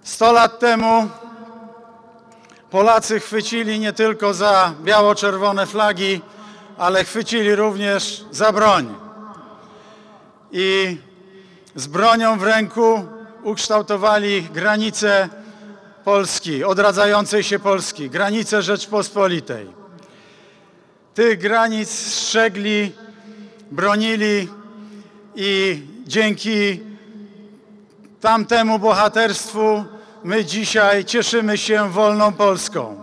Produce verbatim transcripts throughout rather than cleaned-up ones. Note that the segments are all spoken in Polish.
Sto lat temu Polacy chwycili nie tylko za biało-czerwone flagi, ale chwycili również za broń. I z bronią w ręku ukształtowali granice Polski, odradzającej się Polski, granice Rzeczpospolitej. Tych granic strzegli, bronili i dzięki tamtemu bohaterstwu my dzisiaj cieszymy się wolną Polską.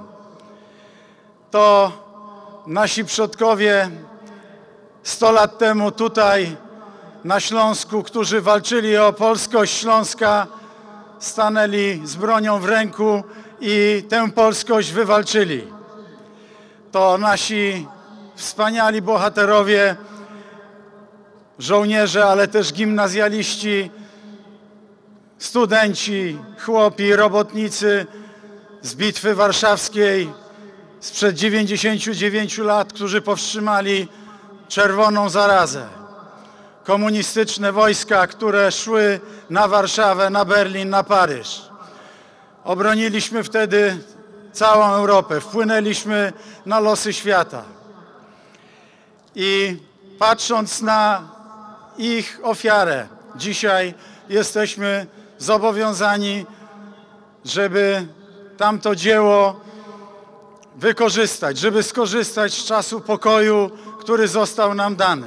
To nasi przodkowie sto lat temu tutaj na Śląsku, którzy walczyli o polskość Śląska, stanęli z bronią w ręku i tę polskość wywalczyli. To nasi wspaniali bohaterowie, żołnierze, ale też gimnazjaliści, studenci, chłopi, robotnicy z Bitwy Warszawskiej sprzed dziewięćdziesięciu dziewięciu lat, którzy powstrzymali czerwoną zarazę. Komunistyczne wojska, które szły na Warszawę, na Berlin, na Paryż. Obroniliśmy wtedy całą Europę, wpłynęliśmy na losy świata. I patrząc na ich ofiarę, dzisiaj jesteśmy zobowiązani, żeby tamto dzieło wykorzystać, żeby skorzystać z czasu pokoju, który został nam dany.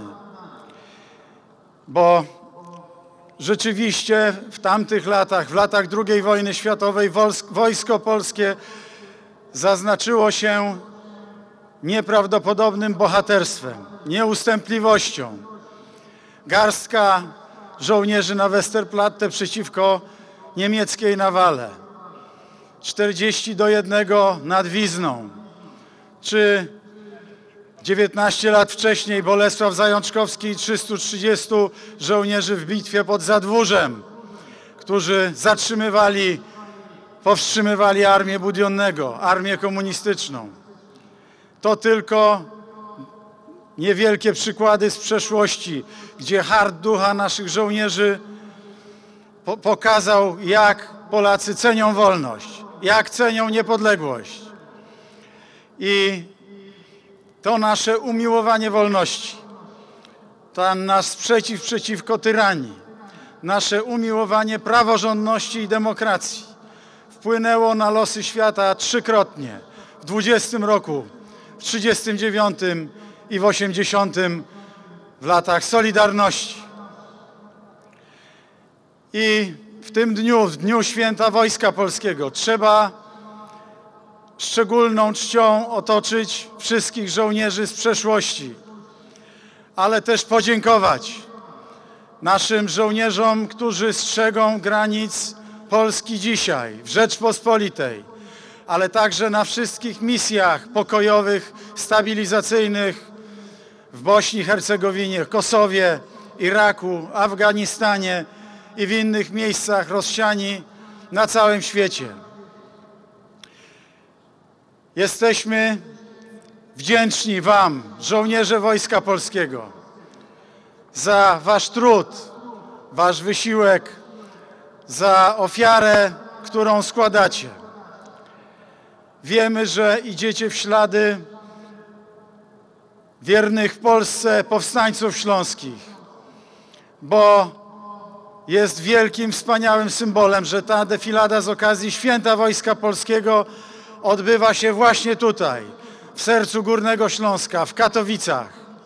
Bo rzeczywiście w tamtych latach, w latach drugiej wojny światowej, wojsko polskie zaznaczyło się nieprawdopodobnym bohaterstwem, nieustępliwością. Garstka żołnierzy na Westerplatte przeciwko niemieckiej nawale. czterdzieści do jednego nad Wizną. Czy dziewiętnaście lat wcześniej Bolesław Zajączkowski i trzystu trzydziestu żołnierzy w bitwie pod Zadwórzem, którzy zatrzymywali, powstrzymywali armię Budionnego, armię komunistyczną. To tylko niewielkie przykłady z przeszłości, gdzie hart ducha naszych żołnierzy po pokazał, jak Polacy cenią wolność, jak cenią niepodległość. I to nasze umiłowanie wolności, ten nasz sprzeciw przeciwko tyranii, nasze umiłowanie praworządności i demokracji wpłynęło na losy świata trzykrotnie. W dwudziestym roku, w trzydziestym dziewiątym i w osiemdziesiątym w latach Solidarności. I w tym dniu, w dniu Święta Wojska Polskiego, trzeba szczególną czcią otoczyć wszystkich żołnierzy z przeszłości, ale też podziękować naszym żołnierzom, którzy strzegą granic Polski dzisiaj, w Rzeczpospolitej, ale także na wszystkich misjach pokojowych, stabilizacyjnych w Bośni i Hercegowinie, Kosowie, Iraku, Afganistanie i w innych miejscach rozsiani na całym świecie. Jesteśmy wdzięczni Wam, żołnierze Wojska Polskiego, za Wasz trud, Wasz wysiłek, za ofiarę, którą składacie. Wiemy, że idziecie w ślady wiernych Polsce powstańców śląskich, bo jest wielkim, wspaniałym symbolem, że ta defilada z okazji Święta Wojska Polskiego odbywa się właśnie tutaj, w sercu Górnego Śląska, w Katowicach.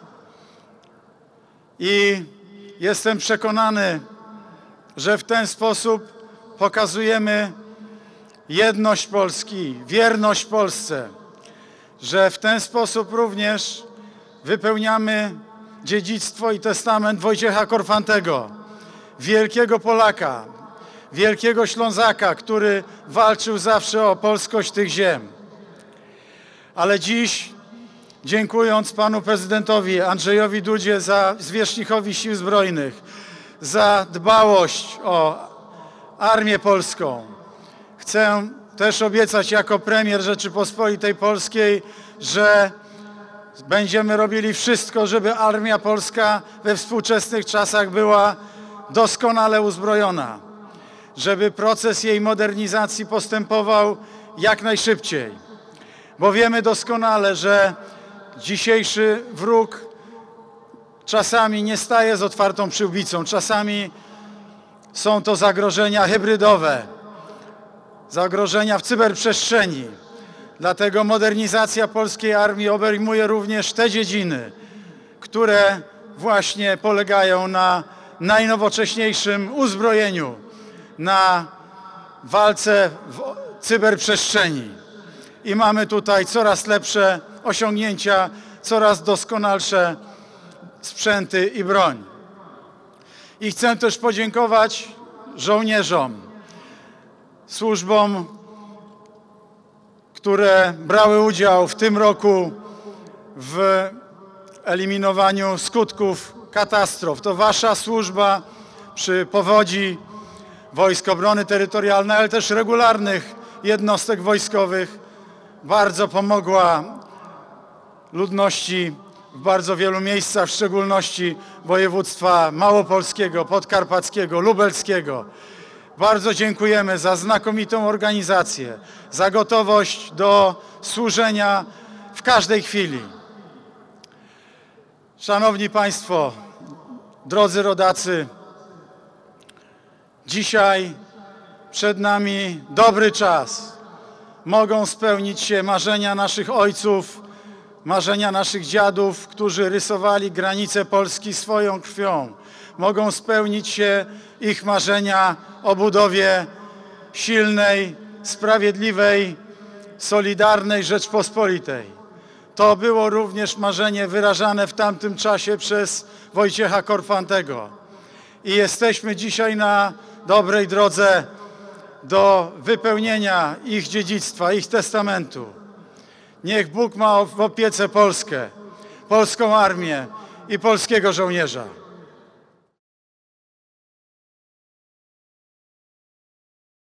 I jestem przekonany, że w ten sposób pokazujemy jedność Polski, wierność Polsce, że w ten sposób również wypełniamy dziedzictwo i testament Wojciecha Korfantego, wielkiego Polaka, wielkiego Ślązaka, który walczył zawsze o polskość tych ziem. Ale dziś, dziękując panu prezydentowi Andrzejowi Dudzie, za zwierzchnikowi Sił Zbrojnych, za dbałość o Armię Polską, chcę też obiecać jako premier Rzeczypospolitej Polskiej, że będziemy robili wszystko, żeby Armia Polska we współczesnych czasach była doskonale uzbrojona. żeby proces jej modernizacji postępował jak najszybciej, bo wiemy doskonale, że dzisiejszy wróg czasami nie staje z otwartą przyłbicą, czasami są to zagrożenia hybrydowe, zagrożenia w cyberprzestrzeni. Dlatego modernizacja polskiej armii obejmuje również te dziedziny, które właśnie polegają na najnowocześniejszym uzbrojeniu, na walce w cyberprzestrzeni. I mamy tutaj coraz lepsze osiągnięcia, coraz doskonalsze sprzęty i broń. I chcę też podziękować żołnierzom, służbom, które brały udział w tym roku w eliminowaniu skutków katastrof. To wasza służba przy powodzi Wojsk Obrony Terytorialnej, ale też regularnych jednostek wojskowych bardzo pomogła ludności w bardzo wielu miejscach, w szczególności województwa małopolskiego, podkarpackiego, lubelskiego. Bardzo dziękujemy za znakomitą organizację, za gotowość do służenia w każdej chwili. Szanowni Państwo, drodzy rodacy, dzisiaj przed nami dobry czas. Mogą spełnić się marzenia naszych ojców, marzenia naszych dziadów, którzy rysowali granice Polski swoją krwią. Mogą spełnić się ich marzenia o budowie silnej, sprawiedliwej, solidarnej Rzeczpospolitej. To było również marzenie wyrażane w tamtym czasie przez Wojciecha Korfantego. I jesteśmy dzisiaj na dobrej drodze do wypełnienia ich dziedzictwa, ich testamentu. Niech Bóg ma w opiece Polskę, polską armię i polskiego żołnierza.